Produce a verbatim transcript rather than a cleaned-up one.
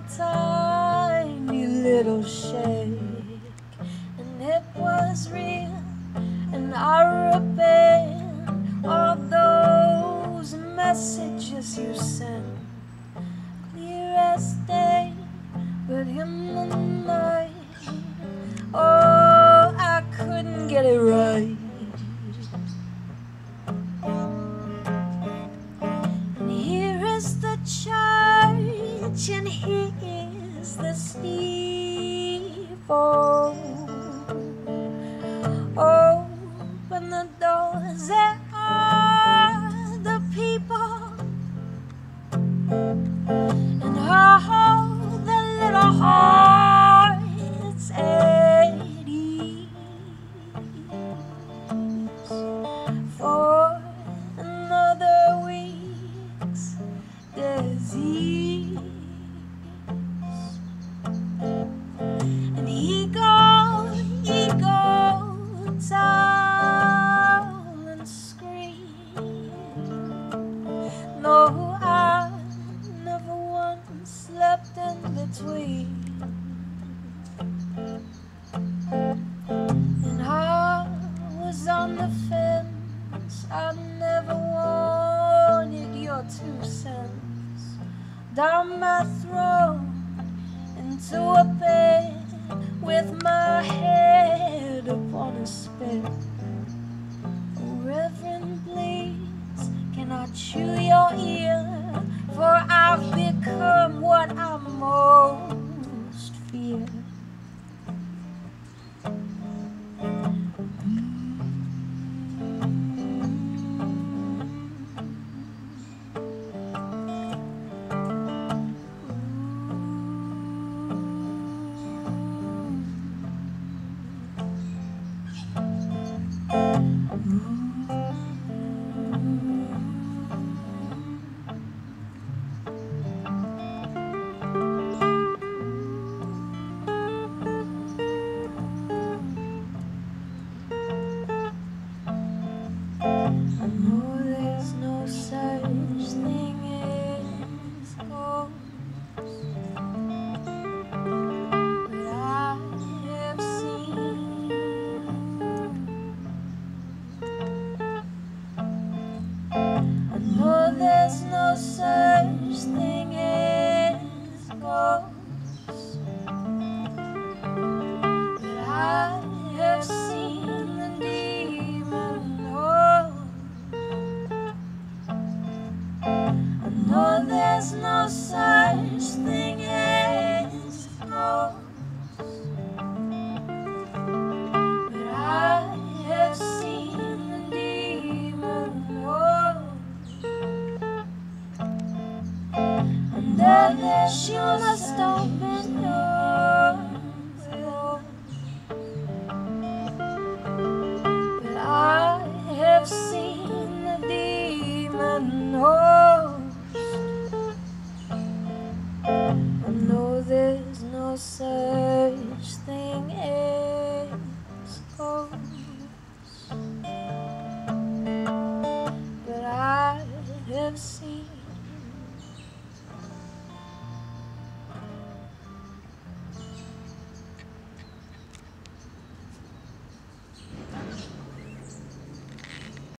tiny little shake, and it was real, and I repent all those messages you sent, clear as day, but in the night, oh, I couldn't get it right. And here is the church, and here's the steeple. Open the doors, there are the people, and all the little hearts at ease. For another week's disease. And he goes, he goes out and screams. No, I never once slept in between. And I was on the fence, I never wanted your two cents. Down my throat, into a bed, with my head upon a spit. Oh, Reverend, please, can I chew your ear? For I've become what I most fear. I know there's no such thing as ghosts, but I have seen. I know there's no such thing as ghosts, but I have seen the demon horse. I know there's no such thing as ghosts, but I have seen the demon horse. Under their shoes must open doors, but I have seen the demon horse.